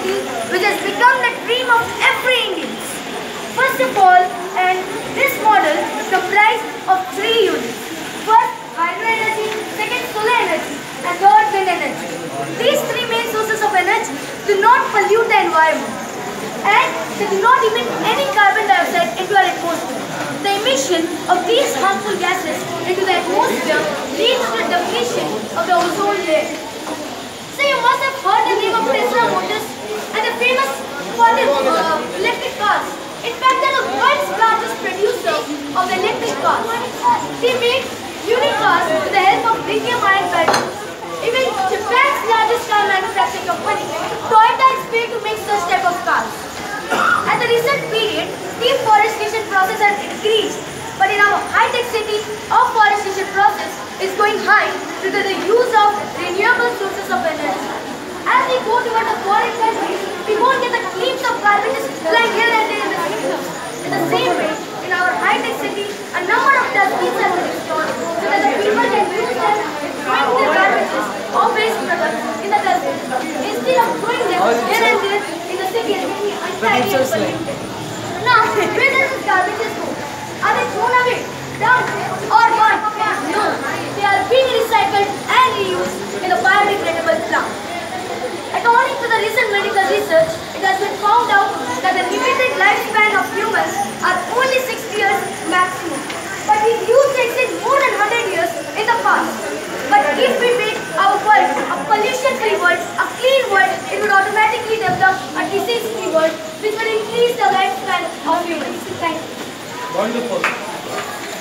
city which has become the dream of every Indian. First of all, and this model comprised of three units. First, hydro energy, second, solar energy, and third, wind energy. These three main sources of energy do not pollute the environment, and they do not emit any carbon dioxide into our atmosphere. The emission of these harmful gases into the atmosphere leads to the depletion of the ozone layer. So you must have heard the name of Tesla Motors and the famous for the electric cars. In fact, they are the world's largest producer of the electric cars. They make unique cars with the help of lithium-ion batteries. Even Japan's largest car manufacturing company, Toyota, is paid to make such type of cars. At the recent period, deforestation process has increased, but in our high-tech city, our forestation process is going high due to the use of renewable sources of energy. As we go toward the foreign countries, we won't get the gleams of carbon just flying here and there in the city. In the same way, in our high-tech city, a number of dustbins have been installed so that the people can use them in throwing their garbages or waste products in the dustbin, instead of throwing them here and there in the city and making it untidy and polluted. Now, where does this garbages go? Are they thrown away, dumped, or burned? No, they are being recycled and reused in a biodegradable plant. According to the recent medical research, it has been found out that the limited lifespan of humans are only 60 years maximum. But we used to exist more than 100 years in the past. But if we make our world a pollution-free world, a clean world, it would automatically develop a disease-free world, which will increase the lifespan of humans. Thank you. Wonderful.